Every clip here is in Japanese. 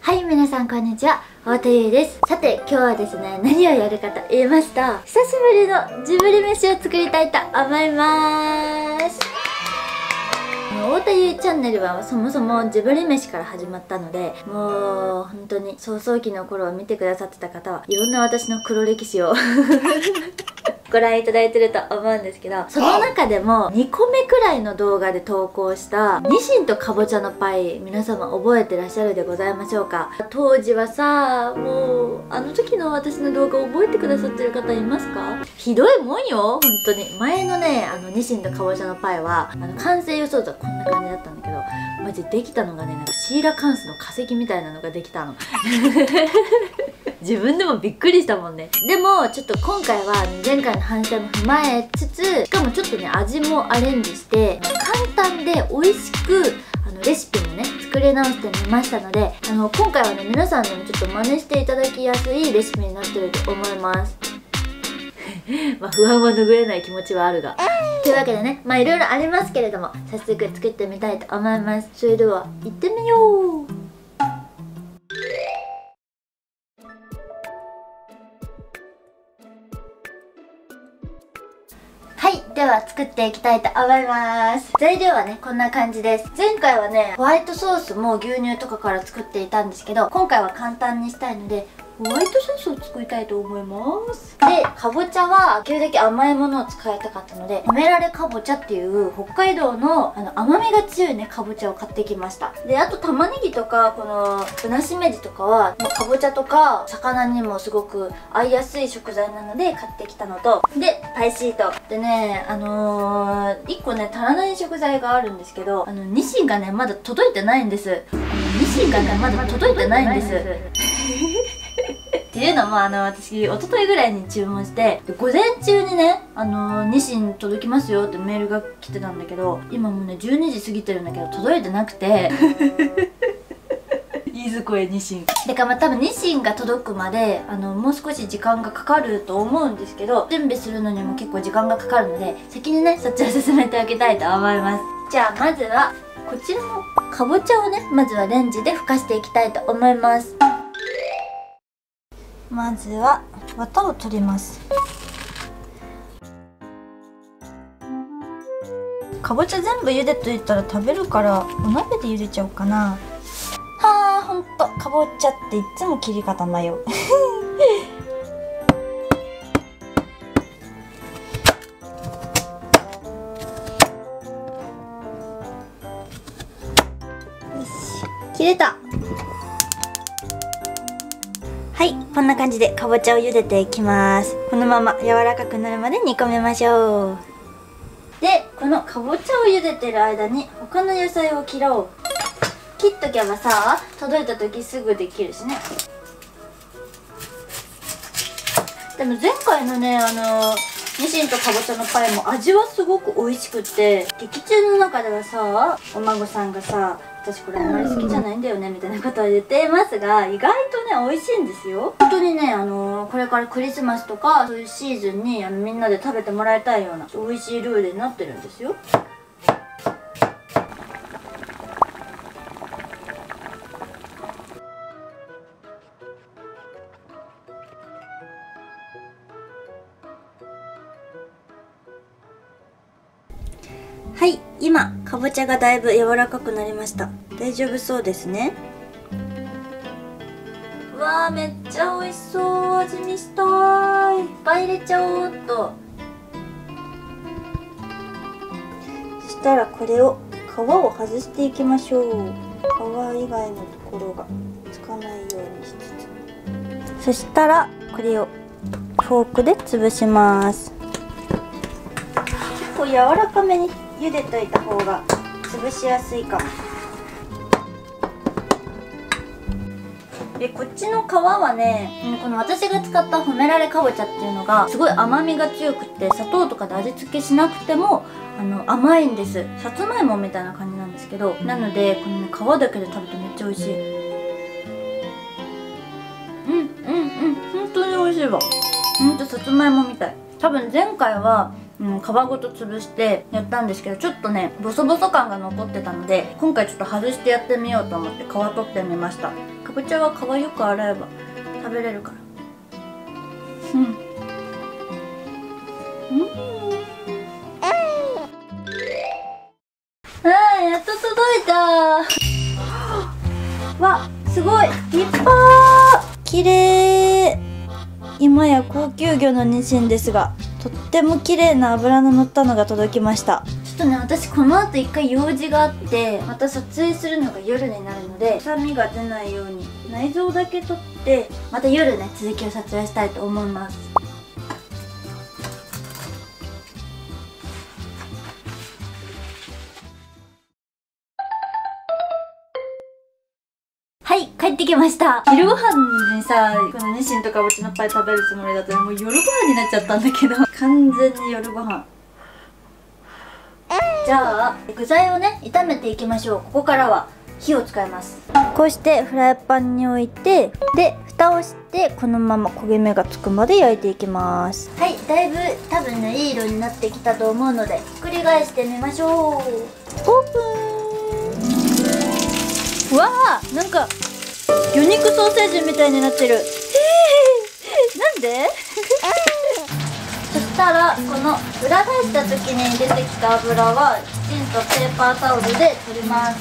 はい、皆さんこんにちは、太田優です。さて、今日はですね、何をやるかと言いますと、久しぶりのジブリ飯を作りたいと思います。太田優チャンネルはそもそもジブリ飯から始まったので、もう本当に創世期の頃を見てくださってた方はいろんな私の黒歴史をご覧いただいてると思うんですけど、その中でも2個目くらいの動画で投稿したニシンとかぼちゃのパイ、皆様覚えてらっしゃるでございましょうか。当時はさ、もうあの時の私の動画覚えてくださってる方いますか？ひどいもんよ、本当に。前のね、ニシンとかぼちゃのパイは完成予想図はこんな感じだったんだけど、マジできたのがね、なんかシーラカンスの化石みたいなのができたの。自分でもびっくりしたもんね。でもちょっと今回は前回の反省も踏まえつつ、しかもちょっとね味もアレンジして簡単で美味しくレシピもね作り直してみましたので、今回はね皆さんにもちょっと真似していただきやすいレシピになってると思います。まあ不安は拭えない気持ちはあるが。というわけでね、まあいろいろありますけれども、早速作ってみたいと思います。それでは行ってみよう。はい、では作っていきたいと思います。材料はねこんな感じです。前回はねホワイトソースも牛乳とかから作っていたんですけど、今回は簡単にしたいのでホワイトソースを作りたいと思います。で、かぼちゃはできるだけ甘いものを使いたかったので、褒められかぼちゃっていう北海道の甘みが強いねかぼちゃを買ってきました。で、あと玉ねぎとかこのぶなしめじとかはかぼちゃとか魚にもすごく合いやすい食材なので買ってきたのと、でパイシートでね、1個ね足らない食材があるんですけど、ニシンがねまだ届いてないんです。ニシンがねまだ届いてないんです。っていうのも私一昨日ぐらいに注文して、午前中にねニシン届きますよってメールが来てたんだけど、今もうね12時過ぎてるんだけど届いてなくていずこへニシンだから、まあ多分ニシンが届くまでもう少し時間がかかると思うんですけど、準備するのにも結構時間がかかるので、先にねそっちを進めてあげたいと思います。じゃあまずはこちらのかぼちゃをね、まずはレンジでふかしていきたいと思います。まずは綿を取ります。かぼちゃ全部茹でといたら食べるからお鍋で茹でちゃおうかな。はあ、ほんとかぼちゃっていつも切り方迷う。よし、切れた。はい、こんな感じでかぼちゃを茹でていきます。このまま柔らかくなるまで煮込みましょう。で、このかぼちゃを茹でてる間に他の野菜を切ろう。切っとけばさ、届いた時すぐできるしね。でも前回のねニシンとかぼちゃのパイも味はすごく美味しくって、劇中の中ではさ、お孫さんがさ、私これあんまり好きじゃないんだよねみたいなことを言っていますが、意外とね美味しいんですよ。本当にねこれからクリスマスとかそういうシーズンにみんなで食べてもらいたいような美味しいルールになってるんですよ。はい、今かぼちゃがだいぶ柔らかくなりました。大丈夫そうですね。うわー、めっちゃ美味しそう。味見したーい。いっぱい入れちゃおうっと。そしたらこれを皮を外していきましょう。皮以外のところがつかないようにしつつ、そしたらこれをフォークで潰します。結構柔らかめに茹でといた方が潰しやすいかも。で、こっちの皮はね、この私が使った褒められかぼちゃっていうのがすごい甘みが強くて、砂糖とかで味付けしなくても甘いんです。さつまいもみたいな感じなんですけど、なのでこのね皮だけで食べてめっちゃ美味しい。本当に美味しいわ。ほんとさつまいもみたい。多分前回は皮ごと潰してやったんですけど、ちょっとねボソボソ感が残ってたので、今回ちょっと外してやってみようと思って皮取ってみました。かぼちゃは皮よく洗えば食べれるから。やっと届いたわ、すごい立派、綺麗。今や高級魚のニシンですが、とっても綺麗な脂の乗ったのが届きました。ちょっとね、私この後一回用事があって、また撮影するのが夜になるので、臭みが出ないように内臓だけ取って、また夜ね続きを撮影したいと思います。はい、帰ってきました。昼ご飯にさ、このニシンとかぼちのパイ食べるつもりだったら、もう夜ご飯になっちゃったんだけど完全に夜ご飯。じゃあ具材をね炒めていきましょう。ここからは火を使います。こうしてフライパンに置いて、で蓋をしてこのまま焦げ目がつくまで焼いていきます。はい、だいぶ多分ねいい色になってきたと思うので、ひっくり返してみましょう。オープン。うわー、なんか魚肉ソーセージみたいになってる。なんでそしたらこの裏返した時に出てきた油はきちんとペーパータオルで取ります。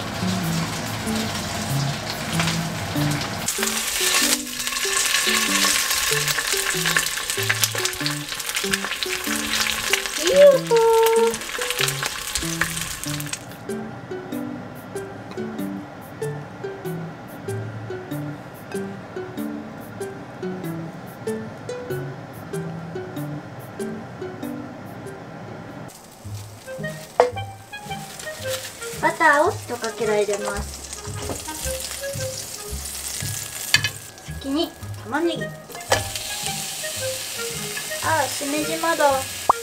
いい音。バターを1かけら入れます。先に玉ねぎ、しめじまだ。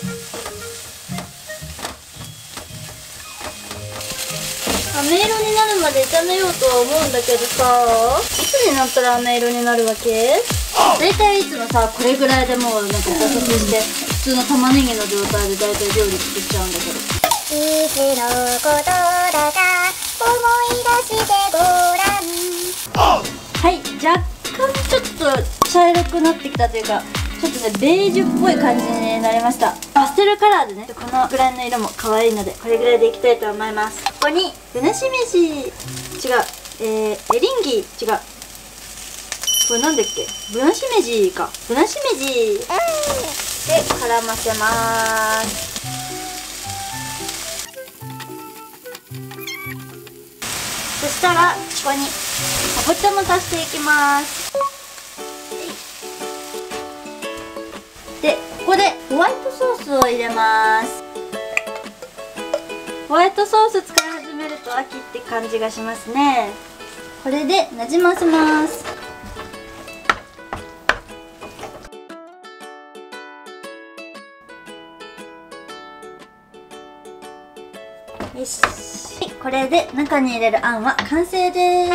飴色になるまで炒めようとは思うんだけどさ、いつになったら飴色になるわけ？だいたいいつもさ、これぐらいでもうなんか加速して普通の玉ねぎの状態でだいたい料理作っちゃうんだけど。いつのことだか思い出してごらん。はい、若干ちょっと茶色くなってきたというか、ちょっとねベージュっぽい感じになりました。パステルカラーでね、このぐらいの色も可愛いので、これぐらいでいきたいと思います。ここにぶなしめじ、違う、エリンギ、違う、これなんだっけ、ぶなしめじか、ぶなしめじで絡ませます。そしたらここにかぼちゃも足していきます。でここでホワイトソースを入れます。ホワイトソース使い始めると秋って感じがしますね。これでなじませます。よし、これで中に入れるあんは完成です。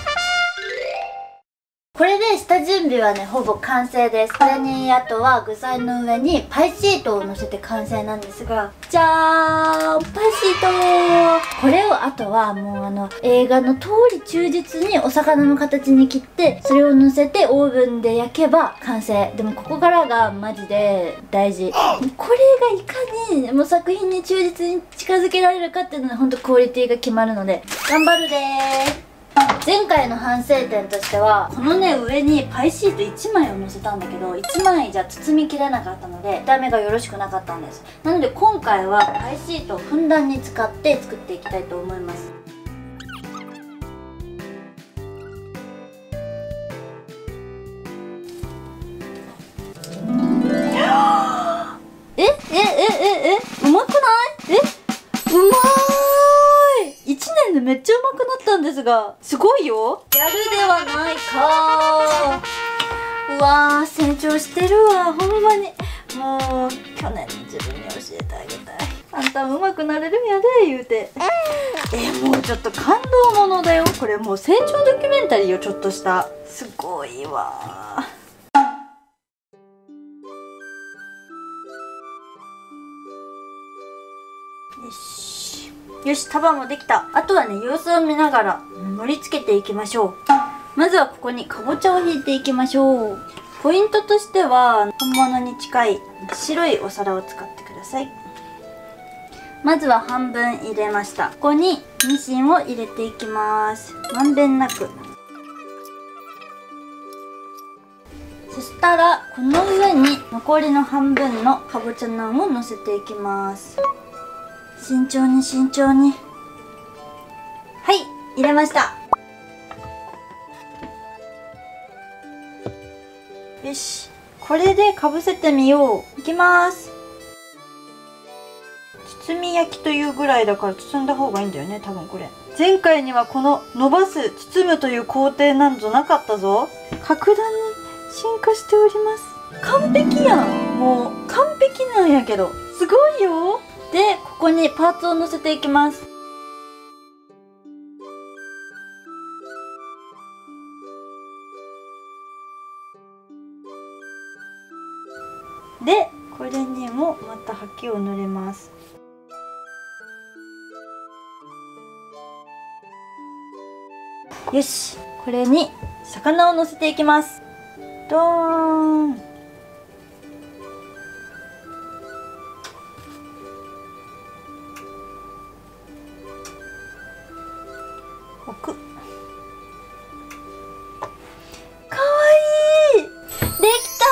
これで下準備はねほぼ完成です。これにあとは具材の上にパイシートを乗せて完成なんですが、じゃーん、パイシート。これをあとはもう映画の通り忠実にお魚の形に切って、それを乗せてオーブンで焼けば完成。でもここからがマジで大事。これがいかにもう作品に忠実に近づけられるかっていうのでほんとクオリティが決まるので頑張るでー。前回の反省点としては、このね上にパイシート1枚を乗せたんだけど、1枚じゃ包みきれなかったので見た目がよろしくなかったんです。なので今回はパイシートをふんだんに使って作っていきたいと思います。うまくない？うまーい。1年でめっちゃうまくなったんですが、すごいよ。やるではないかー。うわー、成長してるわ、ほんまに。もう去年の自分に教えてあげたい。あんたもうまくなれるんやで言うて。もうちょっと感動ものだよ。これもう成長ドキュメンタリーよ、ちょっとした。すごいわ。 よし、束もできた。あとはね、様子を見ながら盛り付けていきましょう。まずはここにかぼちゃをひいていきましょう。ポイントとしては本物に近い白いお皿を使ってください。まずは半分入れました。ここにニシンを入れていきます。まんべんなく。そしたらこの上に残りの半分のかぼちゃナンを乗せていきます。慎重に慎重に。はい、入れました。よし、これでかぶせてみよう。いきます。包み焼きというぐらいだから包んだ方がいいんだよね、多分これ。前回にはこの伸ばす、包むという工程なんぞなかったぞ。格段に進化しております。完璧やん。もう完璧なんやけど、すごいよ。で、ここにパーツを乗せていきます。で、これにもまた刷毛を塗れます。よし、これに魚を乗せていきます。ドーン。置く。かわいい。できたー。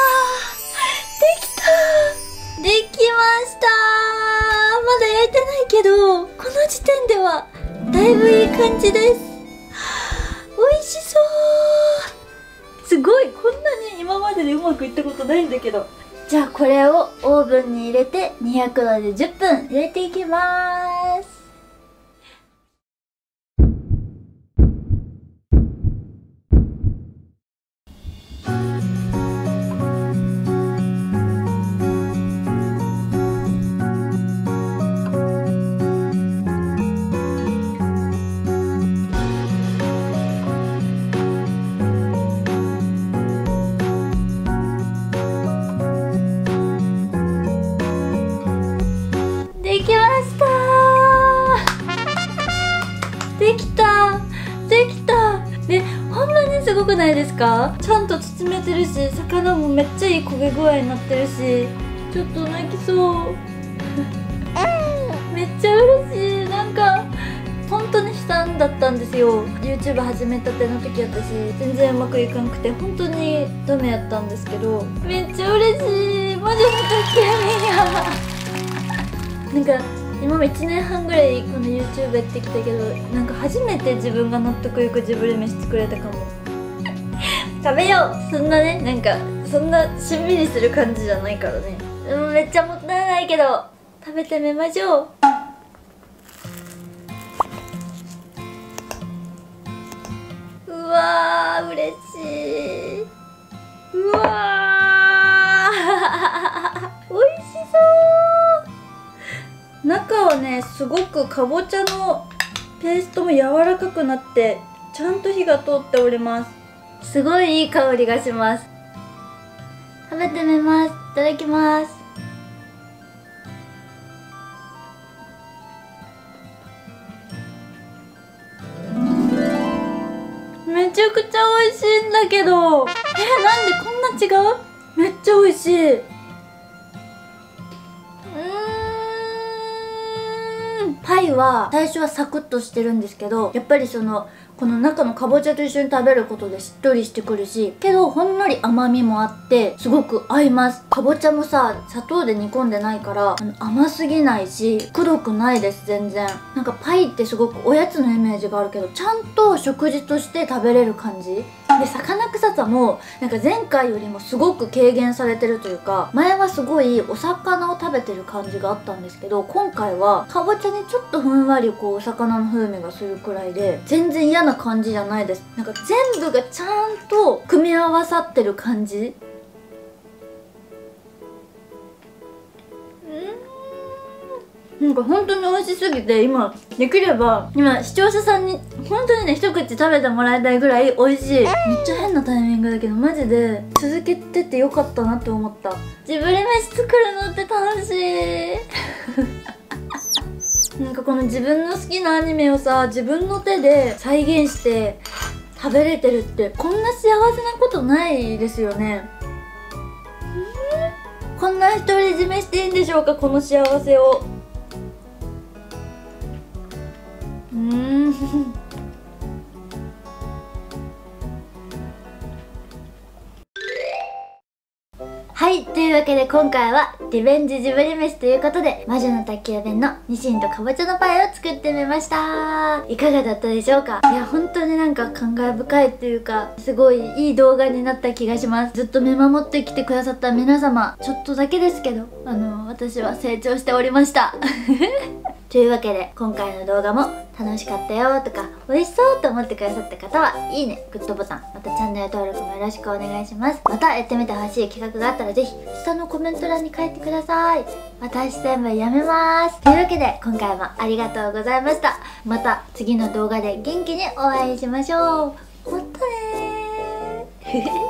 できましたー。まだ焼いてないけど、この時点ではだいぶいい感じです。美味しそう。すごい、こんなに今まででうまくいったことないんだけど。じゃあこれをオーブンに入れて200度で10分入れていきます。できましたー。できたできた。で、ほんまにすごくないですか？ちゃんと包めてるし、魚もめっちゃいい焦げ具合になってるし、ちょっと泣きそうめっちゃ嬉しい。なんか本当に悲惨だったんですよ。 YouTube 始めたての時私全然うまくいかんくて本当にダメやったんですけど、めっちゃ嬉しい。魔女の宅急便やなんか今も1年半ぐらいこの YouTube やってきたけど、なんか初めて自分が納得いくジブリ飯作れたかも食べよう。そんなね、なんかそんなしんみりする感じじゃないからね。めっちゃもったいないけど食べてみましょう。うわー、嬉しい。うわー美味しそう。中はね、すごくかぼちゃのペーストも柔らかくなってちゃんと火が通っております。すごいいい香りがします。食べてみます。いただきます。めちゃくちゃ美味しいんだけど、なんでこんな違う？めっちゃ美味しい。パイは最初はサクッとしてるんですけど、やっぱりこの中のかぼちゃと一緒に食べることでしっとりしてくるし、けどほんのり甘みもあってすごく合います。かぼちゃもさ、砂糖で煮込んでないから甘すぎないしくどくないです。全然なんかパイってすごくおやつのイメージがあるけど、ちゃんと食事として食べれる感じで、魚臭さもなんか前回よりもすごく軽減されてるというか、前はすごいお魚を食べてる感じがあったんですけど、今回はかぼちゃにちょっとふんわりお魚の風味がするくらいで全然嫌な感じじゃないです。なんか全部がちゃんと組み合わさってる感じ。なんか本当に美味しすぎて、今できれば視聴者さんに本当にね一口食べてもらいたいぐらい美味しい。めっちゃ変なタイミングだけどマジで続けててよかったなって思った。ジブリ飯作るのって楽しいなんかこの自分の好きなアニメをさ、自分の手で再現して食べれてるってこんな幸せなことないですよね。こんな独り占めしていいんでしょうか、この幸せを。はい、というわけで今回はリベンジジブリ飯ということで、魔女の宅急便のニシンとかぼちゃのパイを作ってみました。いかがだったでしょうか。いや本当になんか感慨深いっていうか、すごいいい動画になった気がします。ずっと見守ってきてくださった皆様、ちょっとだけですけど私は成長しておりましたというわけで今回の動画も楽しかったよとか美味しそうと思ってくださった方はいいね、グッドボタン、またチャンネル登録もよろしくお願いします。またやってみてほしい企画があったらぜひ下のコメント欄に書いてください。私全部やめます。というわけで今回もありがとうございました。また次の動画で元気にお会いしましょう。またねー